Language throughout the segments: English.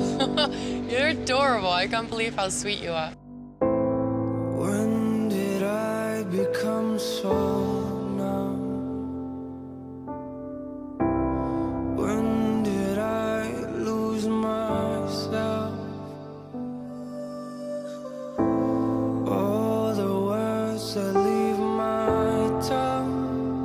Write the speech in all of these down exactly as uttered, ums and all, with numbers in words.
You're adorable. I can't believe how sweet you are. When did I become so numb? When did I lose myself? All the words that leave my tongue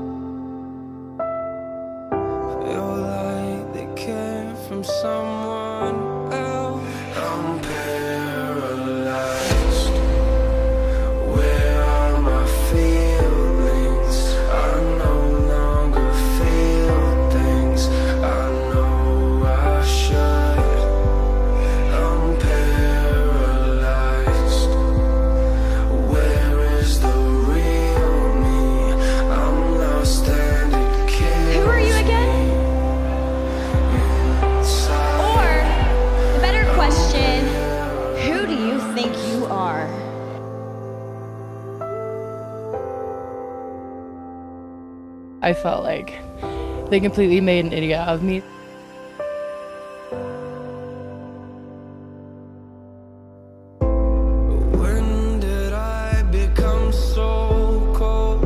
feel like they came from someone else. I'm paralyzed. Where are my feelings? I no longer feel things I know I should. I'm paralyzed. Where is the real me? I'm lost and it kills. Who are you again? Or, the better question, who do you think you are? I felt like they completely made an idiot out of me. When did I become so cold?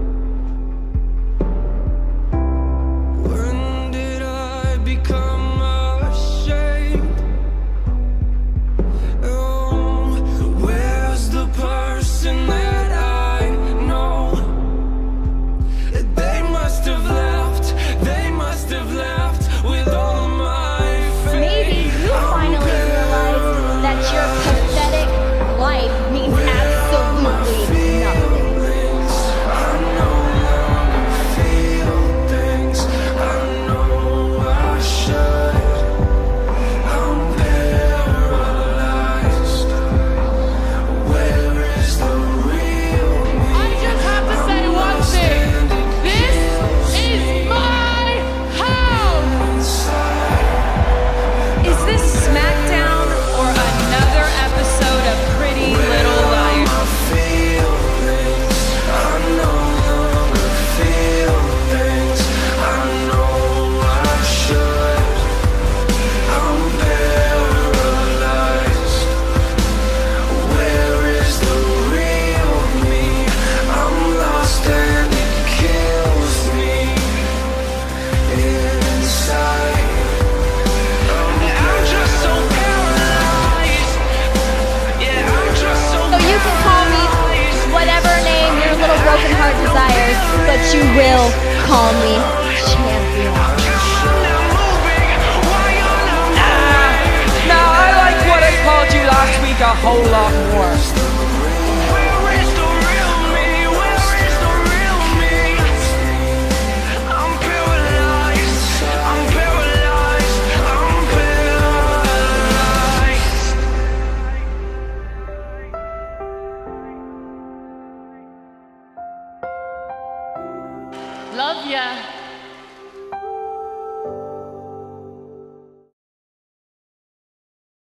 When did I become ashamed? Oh, where's the person that I know? They must have left, they must have left with all my faith. Maybe you finally realize that your pathetic life means absolutely nothing. I no longer feel things I know I should. I'm paralyzed. Where is the real me? I just have to say one thing. This is my house! Is this SmackDown or another episode of Pretty Little Liars? I feel things I no longer feel things I know I should. I'm paralyzed. Where is the real me? I'm lost and it kills me inside. I'm just so paralyzed. Yeah, I'm just so So you can call me whatever name your little broken heart desires, but you will call me champion. Now, I like what I called you last week a whole lot more. Where is the real me? Where is the real me? I'm paralyzed. I'm paralyzed. I'm paralyzed. Love ya.